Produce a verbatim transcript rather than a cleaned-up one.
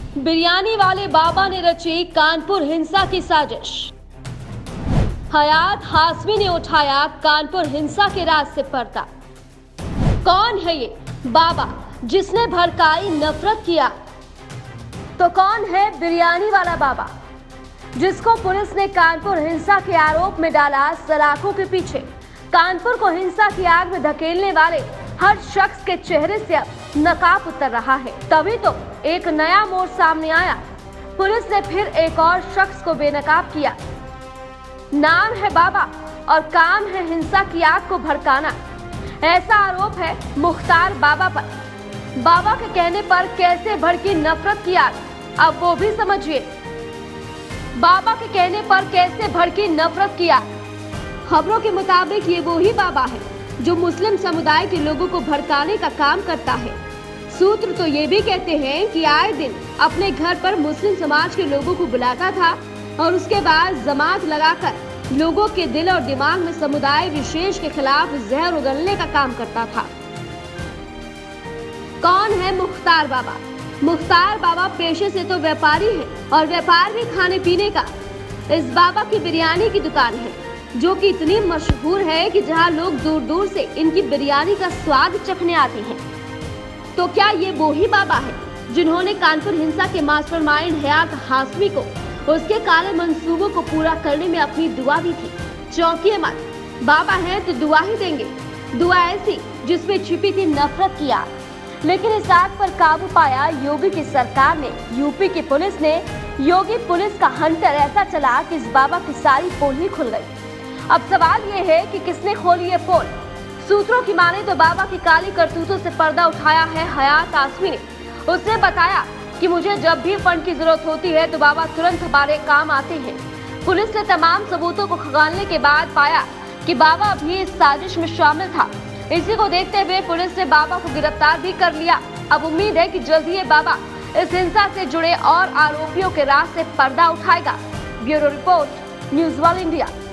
बिरयानी वाले बाबा ने रची कानपुर हिंसा की साजिश। हयात हाशमी ने उठाया कानपुर हिंसा के राज से पर्दा। कौन है ये बाबा जिसने भड़काई नफरत की आग? तो कौन है बिरयानी वाला बाबा जिसको पुलिस ने कानपुर हिंसा के आरोप में डाला सलाखों के पीछे? कानपुर को हिंसा की आग में धकेलने वाले हर शख्स के चेहरे से अब नकाब उतर रहा है। तभी तो एक नया मोड़ सामने आया। पुलिस ने फिर एक और शख्स को बेनकाब किया। नाम है बाबा और काम है हिंसा की आग को भड़काना। ऐसा आरोप है मुख्तार बाबा पर। बाबा के कहने पर कैसे भड़की नफरत की आग, अब वो भी समझिए। बाबा के कहने पर कैसे भड़की नफरत की आग। खबरों के मुताबिक ये वो ही बाबा है जो मुस्लिम समुदाय के लोगों को भड़काने का काम करता है। सूत्र तो ये भी कहते हैं कि आए दिन अपने घर पर मुस्लिम समाज के लोगों को बुलाता था और उसके बाद जमात लगाकर लोगों के दिल और दिमाग में समुदाय विशेष के खिलाफ जहर उगलने का काम करता था। कौन है मुख्तार बाबा? मुख्तार बाबा पेशे से तो व्यापारी है और व्यापार भी खाने पीने का। इस बाबा की बिरयानी की दुकान है जो कि इतनी मशहूर है कि जहां लोग दूर दूर से इनकी बिरयानी का स्वाद चखने आते हैं। तो क्या ये वो ही बाबा है जिन्होंने कानपुर हिंसा के मास्टरमाइंड हयात हाशमी को उसके काले मंसूबों को पूरा करने में अपनी दुआ दी थी? चौंकिए मत, बाबा है तो दुआ ही देंगे। दुआ ऐसी जिसमें छिपी थी नफरत की आग। लेकिन इस आग पर काबू पाया योगी की सरकार ने। यूपी की पुलिस ने योगी पुलिस का हंटर ऐसा चला कि इस बाबा की सारी पोल ही खुल गई। अब सवाल ये है कि किसने खोली ये पोल? सूत्रों की माने तो बाबा की काली करतूतों से पर्दा उठाया है हयात हाशमी ने। उसने बताया कि मुझे जब भी फंड की जरूरत होती है तो बाबा तुरंत हमारे काम आते हैं। पुलिस ने तमाम सबूतों को खंगालने के बाद पाया कि बाबा भी इस साजिश में शामिल था। इसी को देखते हुए पुलिस ने बाबा को गिरफ्तार भी कर लिया। अब उम्मीद है कि जल्द ही ये बाबा इस हिंसा से जुड़े और आरोपियों के राज से पर्दा उठाएगा। Bureau report, news one India.